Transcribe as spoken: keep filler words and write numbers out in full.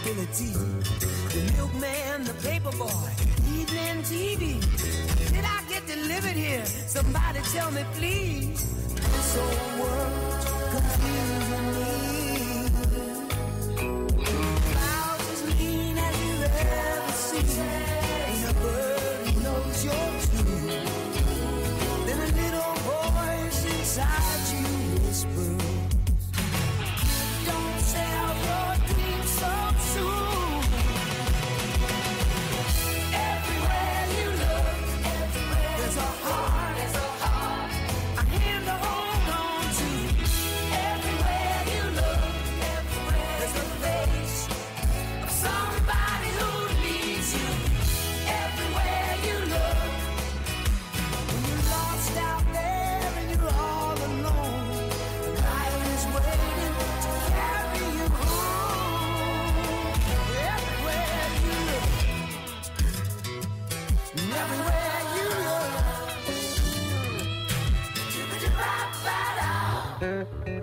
responsibility. The milkman, the paper boy, evening T V. Did I get delivered here? Somebody tell me, please. This old world's confusing me. Clouds as mean as you've ever seen. Ain't a bird who knows you're true. Then a little voice inside you whispers, don't sell your dreams so soon. Everywhere you look, everywhere there's a heart, there's a heart, a hand to hold on to. Everywhere you look, everywhere there's a face of somebody who needs you. Everywhere you look, when you're lost out there and you're all alone, life is waiting to carry you home. Everywhere you look, and everywhere you look,